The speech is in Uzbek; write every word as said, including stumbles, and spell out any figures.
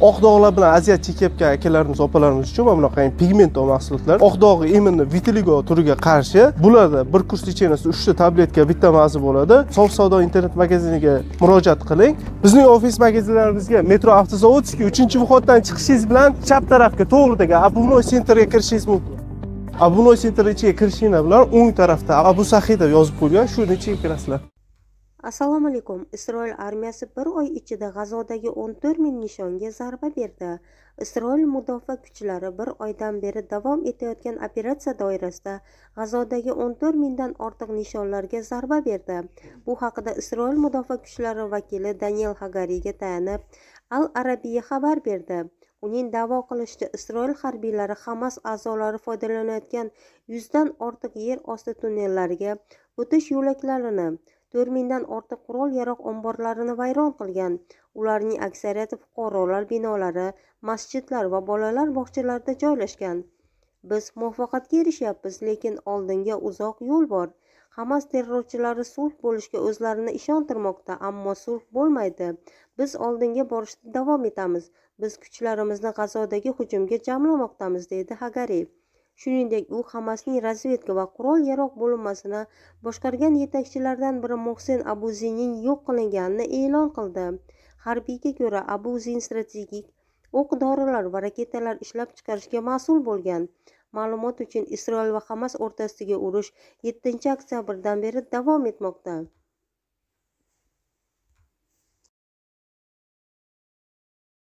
oq dog'lar bilan aziyat chekayotgan akalarimiz, opalarimiz uchun mana bunaqa pigment mahsulotlar. Oq dog'i imенно vitiligo turiga qarshi. Bularda bir kurs lecheniyasi uchta tabletka bitta maza bo'ladi. Sof savdo internet magaziniga murojaat qiling. Bizning ofis magazinlarimizga Metro Avtozavodskiy uchinchi vходdan chiqishingiz bilan chap tarafga to'g'ridagi Abunoy Centerga kirishingiz mumkin. Abunoy Center ichiga kirishinglar bilan o'ng tarafda Abu Saxiy deb yozib qo'ygan, shuni ichiga kirasizlar. Assalomu alaykum. Isroil armiyasi bir oy ichida G'azodagi o'n to'rt ming nishonga zarba berdi. Isroil mudofaa kuchlari bir oydan beri davom etayotgan operatsiya doirasida G'azodagi o'n to'rt mingdan ortiq nishonlarga zarba berdi. Bu haqida Isroil mudofaa kuchlari vakili Daniel Hagariga tayanib Al Arabiya xabar berdi. Uning da'vo qilishicha, Isroil harbiylari Hamas a'zolari foydalanayotgan yuzdan ortiq yer osti tunnellariga o'tish yo'laklarini, to'rt mingdan ortiq qurol-yarog' omborlarini vayron qilgan. Ularning aksariyati fuqarolar binolari, masjidlar va bolalar bog'chalarida joylashgan. Biz muvaffaqiyatga erishyapmiz, lekin oldinga uzoq yo'l bor. Hamas terrorchilari sulh bo'lishga o'zlarini ishontirmoqda, ammo sulh bo'lmaydi. Biz oldinga borishda davom etamiz. Biz kuchlarimizni G'azodagi hujumga jamlamoqdamiz, deydi Hagari. Shuningdek, u Hamasning razvedka va qurol-yarog' bo'linmasini boshqargan yetakchilardan biri Muhsin Abuzining yo'q qilinganini e'lon qildi. Harbiyga ko'ra, Abuzin strategik o'q-dorilar va raketalar ishlab chiqarishga mas'ul bo'lgan. Ma'lumot uchun, Isroil va Hamas o'rtasidagi urush yettinchi oktyabrdan beri davom etmoqda.